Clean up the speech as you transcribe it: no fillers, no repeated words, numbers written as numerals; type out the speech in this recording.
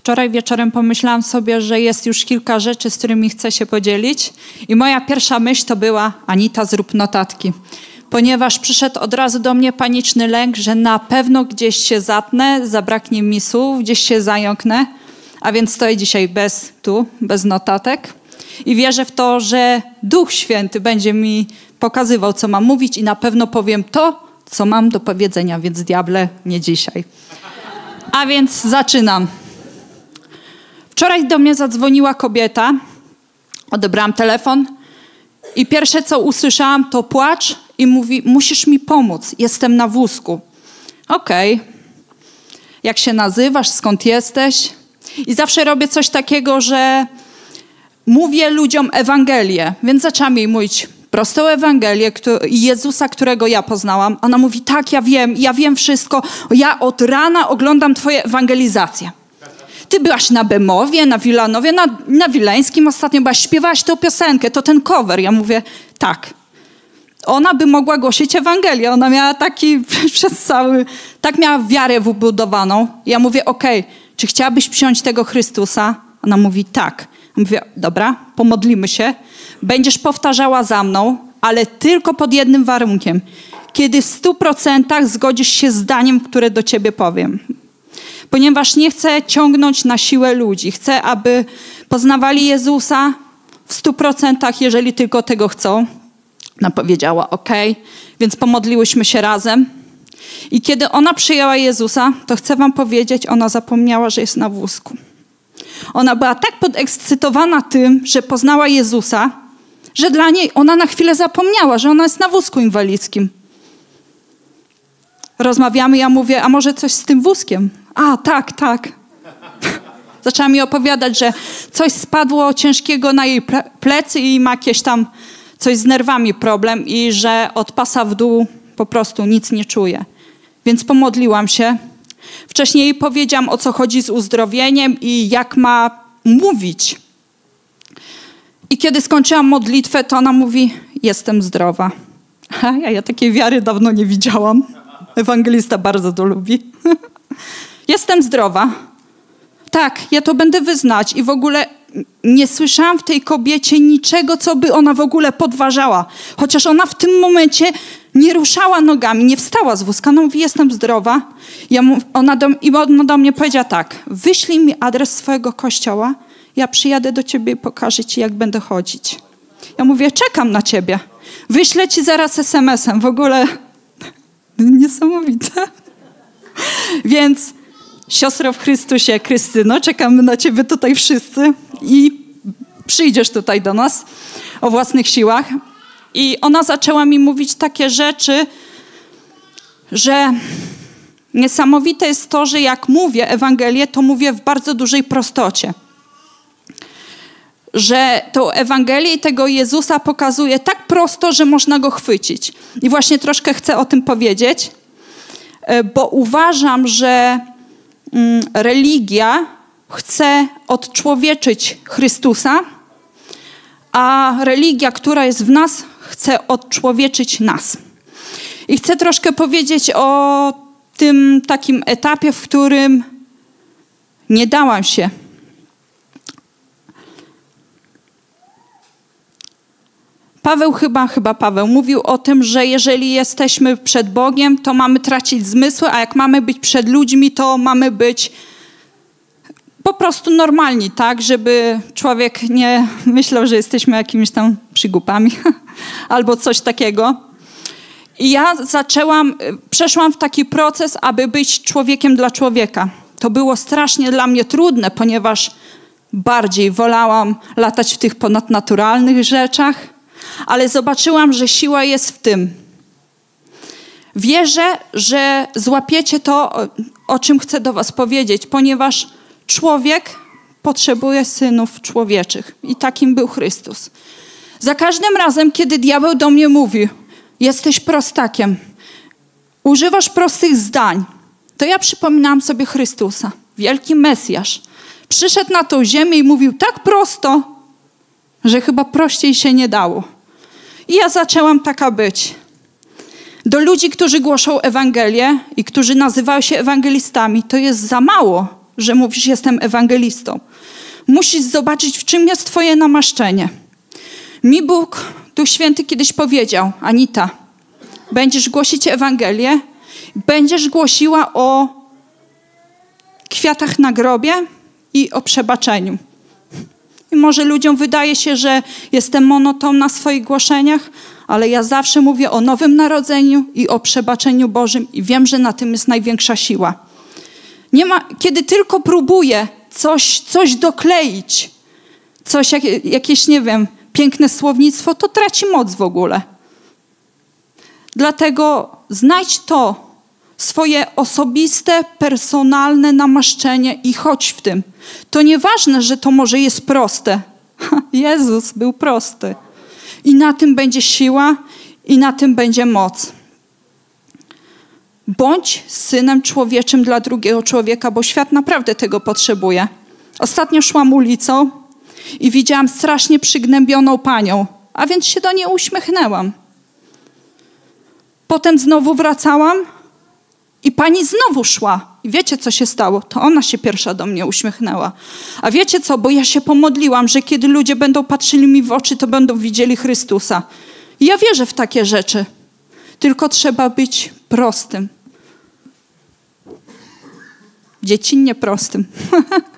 Wczoraj wieczorem pomyślałam sobie, że jest już kilka rzeczy, z którymi chcę się podzielić. I moja pierwsza myśl to była: Anita, zrób notatki. Ponieważ przyszedł od razu do mnie paniczny lęk, że na pewno gdzieś się zatnę, zabraknie mi słów, gdzieś się zająknę. A więc stoję dzisiaj bez notatek. I wierzę w to, że Duch Święty będzie mi pokazywał, co mam mówić i na pewno powiem to, co mam do powiedzenia. Więc diable, nie dzisiaj. A więc zaczynam. Wczoraj do mnie zadzwoniła kobieta, odebrałam telefon i pierwsze co usłyszałam to płacz i mówi: musisz mi pomóc, jestem na wózku. Okej. Jak się nazywasz, skąd jesteś? I zawsze robię coś takiego, że mówię ludziom Ewangelię, więc zaczęłam jej mówić prostą Ewangelię Jezusa, którego ja poznałam. Ona mówi: tak, ja wiem wszystko, ja od rana oglądam twoje ewangelizacje. Ty byłaś na Bemowie, na Wilanowie, na Wileńskim ostatnio byłaś, śpiewałaś tę piosenkę, to ten cover. Ja mówię: tak. Ona by mogła głosić Ewangelię. Ona miała tak miała wiarę wybudowaną. Ja mówię: okej, czy chciałabyś przyjąć tego Chrystusa? Ona mówi: tak. Ja mówię: dobra, pomodlimy się. Będziesz powtarzała za mną, ale tylko pod jednym warunkiem. Kiedy w 100% zgodzisz się z zdaniem, które do ciebie powiem. Ponieważ nie chcę ciągnąć na siłę ludzi. Chcę, aby poznawali Jezusa w 100%, jeżeli tylko tego chcą. Ona powiedziała: okej. Więc pomodliłyśmy się razem. I kiedy ona przyjęła Jezusa, to chcę wam powiedzieć, ona zapomniała, że jest na wózku. Ona była tak podekscytowana tym, że poznała Jezusa, że dla niej ona na chwilę zapomniała, że ona jest na wózku inwalidzkim. Rozmawiamy, ja mówię: a może coś z tym wózkiem? A, tak. Zaczęła mi opowiadać, że coś spadło ciężkiego na jej plecy i ma jakieś tam coś z nerwami problem i że od pasa w dół po prostu nic nie czuje. Więc pomodliłam się. Wcześniej jej powiedziałam, o co chodzi z uzdrowieniem i jak ma mówić. I kiedy skończyłam modlitwę, to ona mówi: jestem zdrowa. Ja takiej wiary dawno nie widziałam. Ewangelista bardzo to lubi. Jestem zdrowa. Tak, ja to będę wyznać. I w ogóle nie słyszałam w tej kobiecie niczego, co by ona w ogóle podważała. Chociaż ona w tym momencie nie ruszała nogami, nie wstała z wózka. Ona mówi: jestem zdrowa. Ona do mnie powiedziała tak: wyślij mi adres swojego kościoła, ja przyjadę do ciebie i pokażę ci, jak będę chodzić. Ja mówię: czekam na ciebie. Wyślę ci zaraz SMS-em. W ogóle niesamowite. Więc siostro w Chrystusie, Krystyno, czekamy na ciebie tutaj wszyscy i przyjdziesz tutaj do nas o własnych siłach. I ona zaczęła mi mówić takie rzeczy, że niesamowite jest to, że jak mówię Ewangelię, to mówię w bardzo dużej prostocie. Że tą Ewangelię i tego Jezusa pokazuje tak prosto, że można go chwycić. I właśnie troszkę chcę o tym powiedzieć, bo uważam, że religia chce odczłowieczyć Chrystusa, a religia, która jest w nas, chce odczłowieczyć nas. I chcę troszkę powiedzieć o tym takim etapie, w którym nie dałam się. Paweł mówił o tym, że jeżeli jesteśmy przed Bogiem, to mamy tracić zmysły, a jak mamy być przed ludźmi, to mamy być po prostu normalni, tak? Żeby człowiek nie myślał, że jesteśmy jakimiś tam przygłupami albo coś takiego. I ja przeszłam w taki proces, aby być człowiekiem dla człowieka. To było strasznie dla mnie trudne, ponieważ bardziej wolałam latać w tych ponadnaturalnych rzeczach, ale zobaczyłam, że siła jest w tym. Wierzę, że złapiecie to, o czym chcę do was powiedzieć, ponieważ człowiek potrzebuje synów człowieczych. I takim był Chrystus. Za każdym razem, kiedy diabeł do mnie mówi: jesteś prostakiem, używasz prostych zdań, to ja przypominałam sobie Chrystusa, wielki Mesjasz. Przyszedł na tą ziemię i mówił tak prosto, że chyba prościej się nie dało. I ja zaczęłam taka być. Do ludzi, którzy głoszą Ewangelię i którzy nazywają się ewangelistami, to jest za mało, że mówisz, jestem ewangelistą. Musisz zobaczyć, w czym jest twoje namaszczenie. Mi Bóg, Duch Święty kiedyś powiedział, Anita, będziesz głosić Ewangelię, będziesz głosiła o kwiatach na grobie i o przebaczeniu. I może ludziom wydaje się, że jestem monotonna w swoich głoszeniach, ale ja zawsze mówię o Nowym Narodzeniu i o przebaczeniu Bożym i wiem, że na tym jest największa siła. Nie ma, kiedy tylko próbuję coś dokleić, jakieś, nie wiem, piękne słownictwo, to traci moc w ogóle. Dlatego znajdź to swoje osobiste, personalne namaszczenie i chodź w tym. To nieważne, że to może jest proste. Jezus był prosty. I na tym będzie siła i na tym będzie moc. Bądź synem człowieczym dla drugiego człowieka, bo świat naprawdę tego potrzebuje. Ostatnio szłam ulicą i widziałam strasznie przygnębioną panią, a więc się do niej uśmiechnęłam. Potem znowu wracałam i pani znowu szła. I wiecie, co się stało? To ona się pierwsza do mnie uśmiechnęła. A wiecie co? Bo ja się pomodliłam, że kiedy ludzie będą patrzyli mi w oczy, to będą widzieli Chrystusa. I ja wierzę w takie rzeczy. Tylko trzeba być prostym. Dziecinnie prostym.